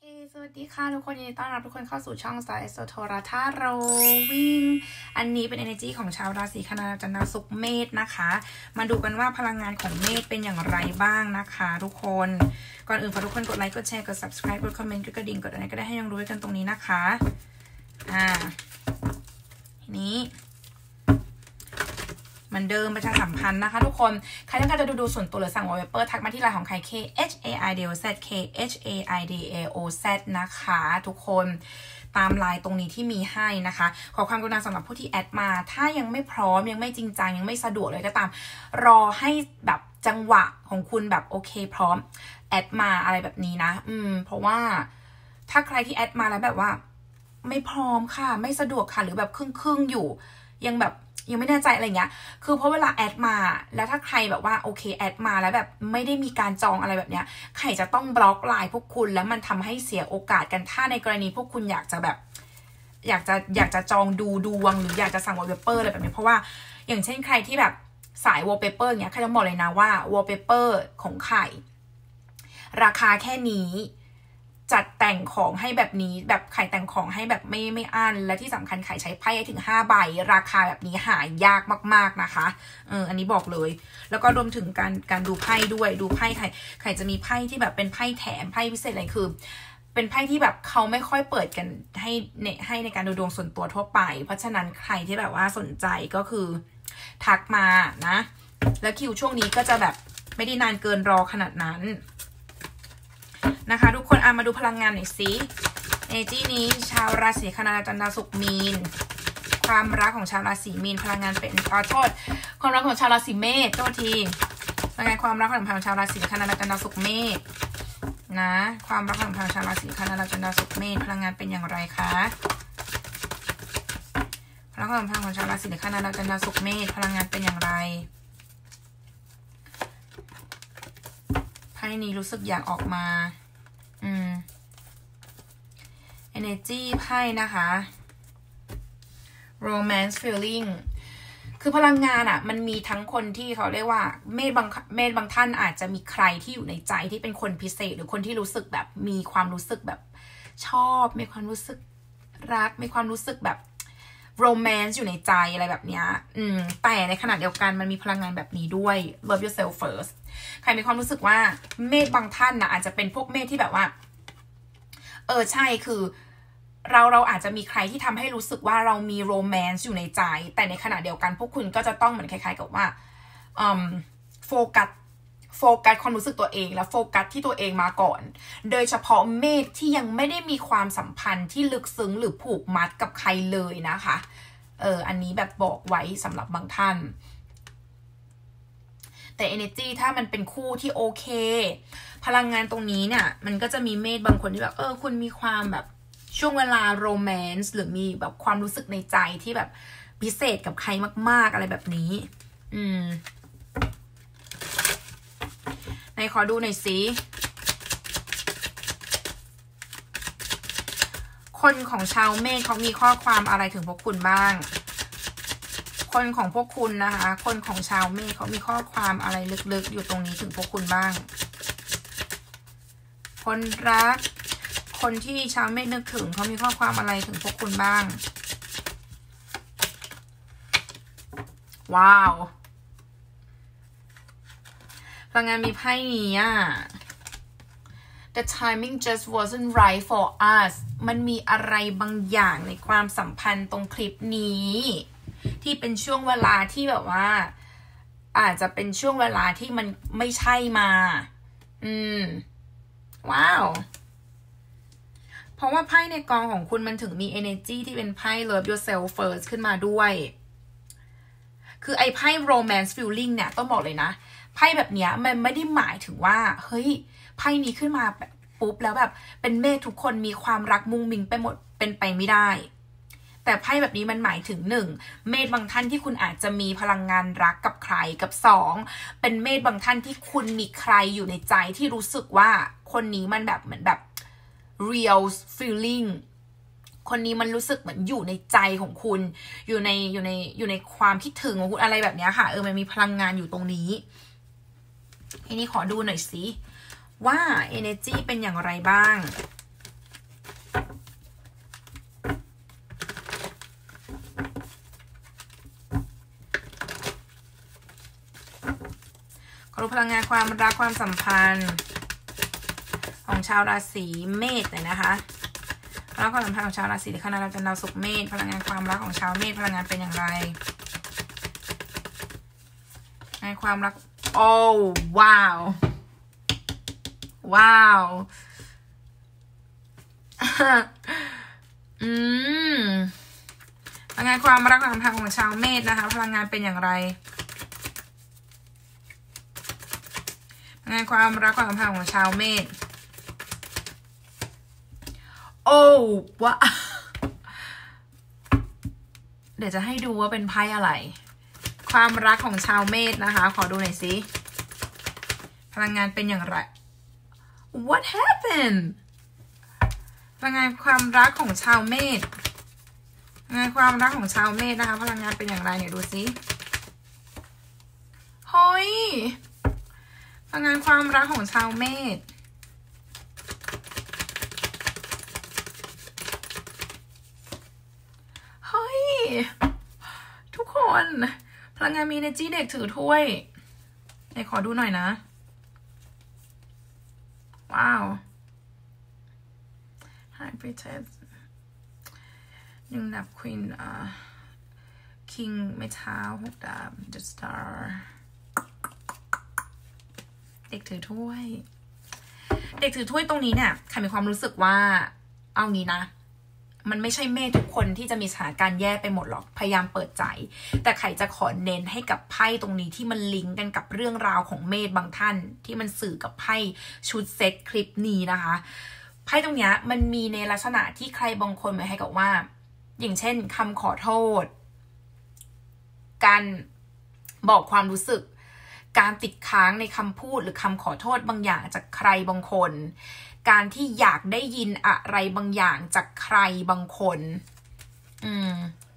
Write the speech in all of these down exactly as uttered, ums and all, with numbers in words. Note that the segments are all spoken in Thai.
สวัสดีค่ะทุกคนยินดีต้อนรับทุกคนเข้าสู่ช่องสายโซโทราธาโรวิ่งอันนี้เป็น energy ของชาวราศีคณาจันทร์ศุกร์เมษนะคะมาดูกันว่าพลังงานของเมษเป็นอย่างไรบ้างนะคะทุกคนก่อนอื่นฝากทุกคนกดไลค์กดแชร์กด subscribe กดคอมเมนต์กดกระดิ่งกดอะไรก็ได้ให้ยังรู้กันตรงนี้นะคะอ่าทีนี้เหมือนเดิมประชาสัมพันธ์นะคะทุกคนใครต้องการจะดูดูส่วนตัวหรือสั่งวอลเปเปอร์ทักมาที่ไลน์ของใคร K H A I D O Z K H A I D A O Z นะคะทุกคนตามไลน์ตรงนี้ที่มีให้นะคะขอความกรุณาสำหรับผู้ที่แอดมาถ้ายังไม่พร้อมยังไม่จริงจังยังไม่สะดวกเลยก็ตามรอให้แบบจังหวะของคุณแบบโอเคพร้อมแอดมาอะไรแบบนี้นะอืมเพราะว่าถ้าใครที่แอดมาแล้วแบบว่าไม่พร้อมค่ะไม่สะดวกค่ะหรือแบบครึ่งครึ่งอยู่ยังแบบยังไม่แน่ใจอะไรเงี้ยคือเพราะเวลาแอดมาแล้วถ้าใครแบบว่าโอเคแอดมาแล้วแบบไม่ได้มีการจองอะไรแบบเนี้ยใครจะต้องบล็อกไลน์พวกคุณแล้วมันทำให้เสียโอกาสกันถ้าในกรณีพวกคุณอยากจะแบบอยากจะอยากจะจองดูดวงหรืออยากจะสั่งวอลเปเปอร์อะไรแบบนี้เพราะว่าอย่างเช่นใครที่แบบสายวอลเปเปอร์เนี้ยใครต้องบอกเลยนะว่าวอลเปเปอร์ของใครราคาแค่นี้จัดแต่งของให้แบบนี้แบบไข่แต่งของให้แบบไม่ไม่อั้นและที่สำคัญไข่ใช้ไพ่ถึงห้าใบราคาแบบนี้หายากมากๆนะคะเอออันนี้บอกเลยแล้วก็รวมถึงการการดูไพ่ด้วยดูไพ่ไข่ไข่จะมีไพ่ที่แบบเป็นไพ่แถมไพ่พิเศษอะไรคือเป็นไพ่ที่แบบเขาไม่ค่อยเปิดกันให้ในให้ในการดูดวงส่วนตัวทั่วไปเพราะฉะนั้นใครที่แบบว่าสนใจก็คือทักมานะแล้วคิวช่วงนี้ก็จะแบบไม่ได้นานเกินรอขนาดนั้นนะคะทุกคนเอามาดูพลังงานหน่อยสิเอจี้นี้ชาวราศีคณาจันทร์ศุกร์มีนความรักของชาวราศีมีนพลังงานเป็นขอโทษความรักของชาวราศีเมษโทษทีพลังงานความรักของชาวราศีคณาจันทร์ศุกร์เมษนะความรักของชาวราศีคณาจันทร์ศุกร์เมษพลังงานเป็นอย่างไรคะพลังงานของชาวราศีคณาจันทร์ศุกร์เมษพลังงานเป็นอย่างไรไพ่นี้รู้สึกอยากออกมาอืม energy ไพ่นะคะ romance feeling คือพลังงานอะ่ะมันมีทั้งคนที่เขาเรียกว่าเมษบางเมษบางท่านอาจจะมีใครที่อยู่ในใจที่เป็นคนพิเศษหรือคนที่รู้สึกแบบมีความรู้สึกแบบชอบมีความรู้สึกรักมีความรู้สึกแบบ romance อยู่ในใจอะไรแบบเนี้ยอืมแต่ในขณะเดียวกันมันมีพลังงานแบบนี้ด้วย love yourself first ใครมีความรู้สึกว่าเมษบางท่านนะอาจจะเป็นพวกเมษที่แบบว่าเออใช่คือเราเราอาจจะมีใครที่ทำให้รู้สึกว่าเรามีโรแมนซ์อยู่ในใจแต่ในขณะเดียวกันพวกคุณก็จะต้องเหมือนคล้ายๆกับว่าอืมโฟกัสโฟกัสความรู้สึกตัวเองและโฟกัสที่ตัวเองมาก่อนโดยเฉพาะเมษที่ยังไม่ได้มีความสัมพันธ์ที่ลึกซึ้งหรือผูกมัดกับใครเลยนะคะเอออันนี้แบบบอกไว้สำหรับบางท่านแต่ energy ถ้ามันเป็นคู่ที่โอเคพลังงานตรงนี้เนี่ยมันก็จะมีเมษบางคนที่แบบเออคุณมีความแบบช่วงเวลาโรแมนซ์หรือมีแบบความรู้สึกในใจที่แบบพิเศษกับใครมากๆอะไรแบบนี้อืมไหนขอดูหน่อยสิคนของชาวเมษเขามีข้อความอะไรถึงพวกคุณบ้างคนของพวกคุณนะคะคนของชาวเมษเขามีข้อความอะไรลึกๆอยู่ตรงนี้ถึงพวกคุณบ้างคนรักคนที่ชาวเมษนึกถึงเขามีข้อความอะไรถึงพวกคุณบ้างว้าวพลังงานมีไพ่นี้อ่ะ The timing just wasn't right for us มันมีอะไรบางอย่างในความสัมพันธ์ตรงคลิปนี้ที่เป็นช่วงเวลาที่แบบว่าอาจจะเป็นช่วงเวลาที่มันไม่ใช่มาอืมว้าวเพราะว่าไพ่ในกองของคุณมันถึงมี energy ที่เป็นไพ่ love yourself first ขึ้นมาด้วยคือไอ้ไพ่ romance feeling เนี่ยต้องบอกเลยนะไพ่แบบเนี้ยมันไม่ได้หมายถึงว่าเฮ้ยไพ่นี้ขึ้นมาแบบปุ๊บแล้วแบบเป็นเมษทุกคนมีความรักมุ้งมิ้งไปหมดเป็นไปไม่ได้แต่ไพ่แบบนี้มันหมายถึงหนึ่งเมษบางท่านที่คุณอาจจะมีพลังงานรักกับใครกับสองเป็นเมษบางท่านที่คุณมีใครอยู่ในใจที่รู้สึกว่าคนนี้มันแบบเหมือนแบบreal feeling คนนี้มันรู้สึกเหมือนอยู่ในใจของคุณอยู่ในอยู่ในอยู่ในความคิดถึงของคุณอะไรแบบนี้ค่ะเออมันมีพลังงานอยู่ตรงนี้ทีนี้ขอดูหน่อยสิว่า energy เป็นอย่างไรบ้างพลังงานความรักความสัมพันธ์ของชาวราศีเมษหน่อยนะคะแล้วความสัมพันธ์ของชาวราศีลัคนาดาวจันทร์ดาวศุกร์เมษพลังงานความรักของชาวเมษพลังงานเป็นอย่างไรในความรักโอ้ว้าวว้าวอืมพลังงานความรักความสัมพันธ์ของชาวเมษนะคะพลังงานเป็นอย่างไรพลังงานความรักความสัมพันธ์ของชาวเมษโอ้ว้าเดี๋ยวจะให้ดูว่าเป็นไพ่อะไรความรักของชาวเมษนะคะขอดูหน่อยสิพลังงานเป็นอย่างไร What happened พลังงานความรักของชาวเมษพลังงานความรักของชาวเมษนะคะพลังงานเป็นอย่างไรเนี่ยดูสิเฮ้ยพลังงานความรักของชาวเมษเฮ้ยทุกคนพลังงานมี energy เด็กถือถ้วยไหนขอดูหน่อยนะว้าว High Priestess หนึ่งดาบ Queen อ่า King ไม้เท้าหกดาบ The Star เด็กถือถ้วยเด็กถือถ้วยตรงนี้เนี่ยใครมีความรู้สึกว่าเอางี้นะมันไม่ใช่เมษทุกคนที่จะมีสถานการณ์แย่ไปหมดหรอกพยายามเปิดใจแต่ใครจะขอเน้นให้กับไพ่ตรงนี้ที่มันลิงก์กันกับเรื่องราวของเมษบางท่านที่มันสื่อกับไพ่ชุดเซตคลิปนี้นะคะไพ่ตรงนี้มันมีในลักษณะที่ใครบางคนหมายให้กับว่าอย่างเช่นคำขอโทษการบอกความรู้สึกการติดค้างในคำพูดหรือคำขอโทษบางอย่างจากใครบางคนการที่อยากได้ยินอะไรบางอย่างจากใครบางคนอืม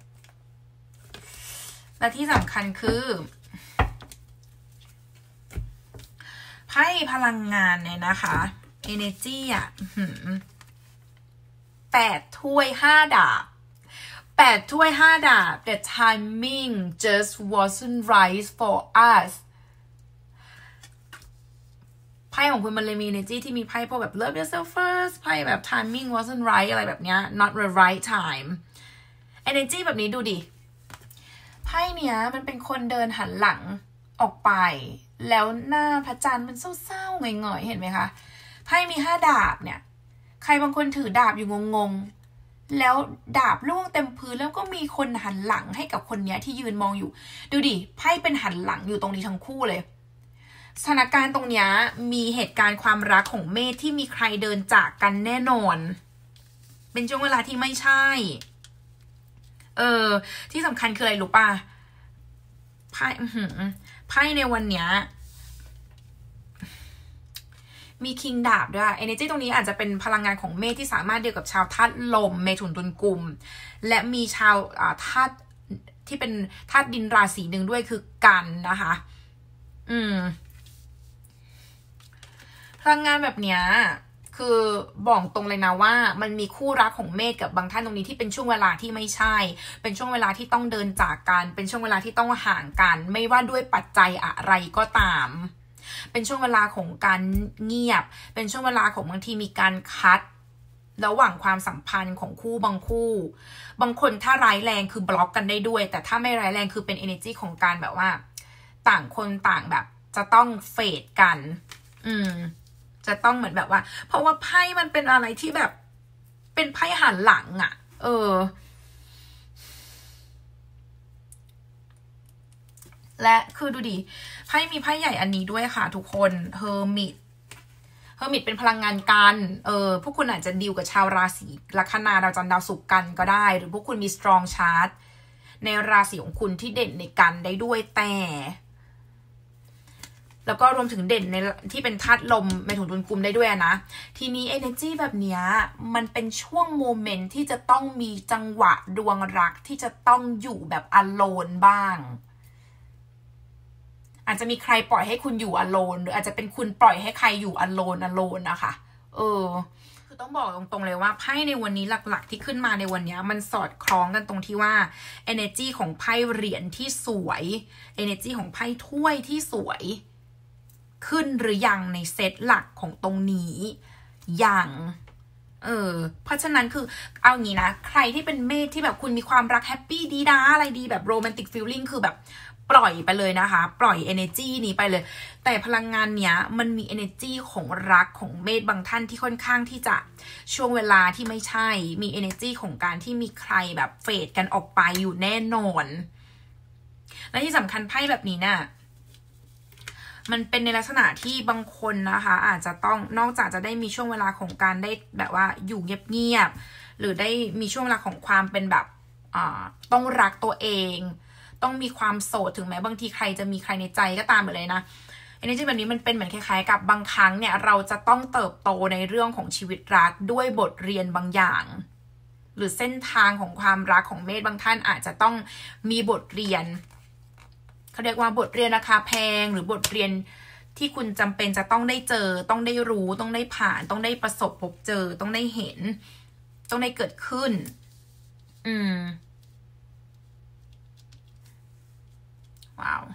และที่สำคัญคือไพ่พลังงานเนี่ยนะคะ energy อ่ะแปดถ้วยห้าดาบแปดถ้วยห้าดาบ the timing just wasn't right for usไพ่ของคุณมันเลยมี energy ที่มีไพ่พวกแบบ love yourself first ไพ่แบบ timing wasn't right อะไรแบบเนี้ย not the right time energy แบบนี้ดูดิไพ่เนี้ยมันเป็นคนเดินหันหลังออกไปแล้วหน้าพระจันทร์มันเศร้าๆหงอยๆเห็นไหมคะไพ่มีห้าดาบเนี่ยใครบางคนถือดาบอยู่งงๆแล้วดาบล่วงเต็มพื้นแล้วก็มีคนหันหลังให้กับคนเนี้ยที่ยืนมองอยู่ดูดิไพ่เป็นหันหลังอยู่ตรงนี้ทั้งคู่เลยสถานการณ์ตรงนี้มีเหตุการณ์ความรักของเมษที่มีใครเดินจากกันแน่นอนเป็นช่วงเวลาที่ไม่ใช่เออที่สำคัญคืออะไรรู้ป่ะไพ่ไพ่ในวันเนี้ยมีคิงดาบด้วย energy ตรงนี้อาจจะเป็นพลังงานของเมษที่สามารถเดียวกับชาวธาตุลมเมถุนตุลกุมและมีชาวธาตุที่เป็นธาตุดินราศีหนึ่งด้วยคือกันนะคะอืมพลังงานแบบเนี้ยคือบอกตรงเลยนะว่ามันมีคู่รักของเมษกับบางท่านตรงนี้ที่เป็นช่วงเวลาที่ไม่ใช่เป็นช่วงเวลาที่ต้องเดินจากกันเป็นช่วงเวลาที่ต้องห่างกันไม่ว่าด้วยปัจจัยอะไรก็ตามเป็นช่วงเวลาของการเงียบเป็นช่วงเวลาของบางทีมีการคัดระหว่างความสัมพันธ์ของคู่บางคู่บางคนถ้าร้ายแรงคือบล็อกกันได้ด้วยแต่ถ้าไม่ร้ายแรงคือเป็น energy ของการแบบว่าต่างคนต่างแบบจะต้องเฟดกันอืมจะต้องเหมือนแบบว่าเพราะว่าไพ่มันเป็นอะไรที่แบบเป็นไพ่หันหลังอ่ะเออและคือดูดิไพ่มีไพ่ใหญ่อันนี้ด้วยค่ะทุกคนเฮอร์มิตเฮอร์มิตเป็นพลังงานกันเออพวกคุณอาจจะดีลกับชาวราศีลัคนาดาวจันทร์ดาวศุกร์กันก็ได้หรือพวกคุณมี strong chart ในราศีของคุณที่เด่นในกันได้ด้วยแต่แล้วก็รวมถึงเด่นในที่เป็นธาตุลมเมถุนตุลกุมได้ด้วยนะทีนี้ energy แบบเนี้ยมันเป็นช่วงโมเมนต์ที่จะต้องมีจังหวะดวงรักที่จะต้องอยู่แบบ alone บ้างอาจจะมีใครปล่อยให้คุณอยู่ alone หรืออาจจะเป็นคุณปล่อยให้ใครอยู่ alone alone นะคะเออคือต้องบอกตรงๆเลยว่าไพ่ในวันนี้หลักๆที่ขึ้นมาในวันนี้มันสอดคล้องกันตรงที่ว่า energy ของไพ่เหรียญที่สวย energy ของไพ่ถ้วยที่สวยขึ้นหรือยังในเซตหลักของตรงนี้ยังเออเพราะฉะนั้นคือเอางี้นะใครที่เป็นเมษที่แบบคุณมีความรักแฮปปี้ดีด้าอะไรดีแบบโรแมนติกฟีลลิ่งคือแบบปล่อยไปเลยนะคะปล่อย energy นี้ไปเลยแต่พลังงานเนี้ยมันมี energy ของรักของเมษบางท่านที่ค่อนข้างที่จะช่วงเวลาที่ไม่ใช่มี energy ของการที่มีใครแบบเฟดกันออกไปอยู่แน่นอนและที่สำคัญไพ่แบบนี้น่ะมันเป็นในลักษณะที่บางคนนะคะอาจจะต้องนอกจากจะได้มีช่วงเวลาของการได้แบบว่าอยู่เงียบๆหรือได้มีช่วงเวลาของความเป็นแบบอ่าต้องรักตัวเองต้องมีความโสดถึงแม้บางทีใครจะมีใครในใจก็ตามเลยนะอันนี้จริงแบบนี้มันเป็นเหมือนคล้ายๆกับบางครั้งเนี่ยเราจะต้องเติบโตในเรื่องของชีวิตรักด้วยบทเรียนบางอย่างหรือเส้นทางของความรักของเมษบางท่านอาจจะต้องมีบทเรียนเขาเรียกว่าบทเรียนราคาแพงหรือบทเรียนที่คุณจำเป็นจะต้องได้เจอต้องได้รู้ต้องได้ผ่านต้องได้ประสบพบเจอต้องได้เห็นต้องได้เกิดขึ้นอืมว้าว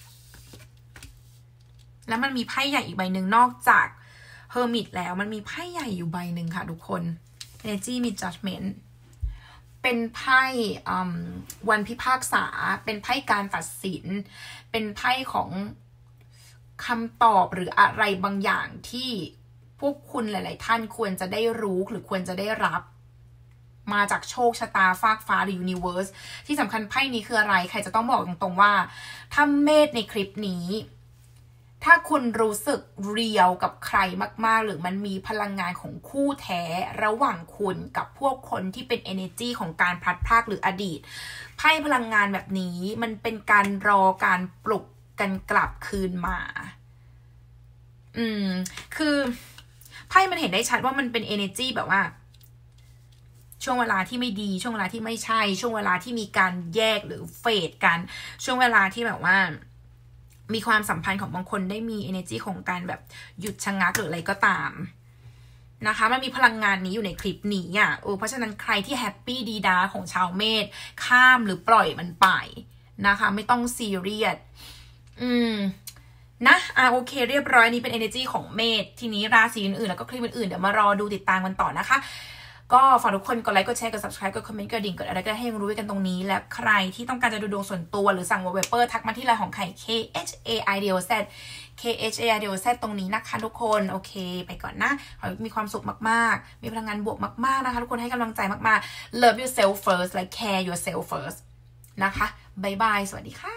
แล้วมันมีไพ่ใหญ่อีกใบหนึ่งนอกจากเฮอร์มิตแล้วมันมีไพ่ใหญ่อยู่ใบหนึ่งค่ะทุกคน Energy มี Judgment เป็นไพ่วันพิพากษาเป็นไพ่การตัดสินเป็นไพ่ของคำตอบหรืออะไรบางอย่างที่พวกคุณหลายๆท่านควรจะได้รู้หรือควรจะได้รับมาจากโชคชะตาฟากฟ้าหรือยูนิเวิร์สที่สำคัญไพ่นี้คืออะไรใครจะต้องบอกตรงๆว่าถ้าเมษในคลิปนี้ถ้าคุณรู้สึกเรียวกับใครมากๆหรือมันมีพลังงานของคู่แท้ระหว่างคุณกับพวกคนที่เป็น energy ของการพลัดพรากหรืออดีตไพ่พลังงานแบบนี้มันเป็นการรอการปลุกกันกลับคืนมาอืมคือไพ่มันเห็นได้ชัดว่ามันเป็น energy แบบว่าช่วงเวลาที่ไม่ดีช่วงเวลาที่ไม่ใช่ช่วงเวลาที่มีการแยกหรือเฟดกันช่วงเวลาที่แบบว่ามีความสัมพันธ์ของบางคนได้มี energy ของการแบบหยุดชะงักหรืออะไรก็ตามนะคะมันมีพลังงานนี้อยู่ในคลิปนี้อ่ะเออเพราะฉะนั้นใครที่แฮปปี้ดีดาของชาวเมษข้ามหรือปล่อยมันไปนะคะไม่ต้องซีเรียสอืมนะอ่ะโอเคเรียบร้อยนี้เป็น energy ของเมษทีนี้ราศีอื่นๆแล้วก็คลิปอื่นๆเดี๋ยวมารอดูติดตามกันต่อนะคะก็ฝากทุกคนกดไลค์กดแชร์กด subscribe กดคอมเมนต์กดดิ่งกดอะไรก็ให้รู้กันตรงนี้และใครที่ต้องการจะดูดวงส่วนตัวหรือสั่งวอลเปเปอร์ทักมาที่ไลน์ของไข่ K H A I D O Z K H A I D O Z ตรงนี้นะคะทุกคนโอเคไปก่อนนะขอมีความสุขมากๆมีพลังงานบวกมากๆนะคะทุกคนให้กำลังใจมากๆ love yourself first like care yourself first นะคะบ๊ายบายสวัสดีค่ะ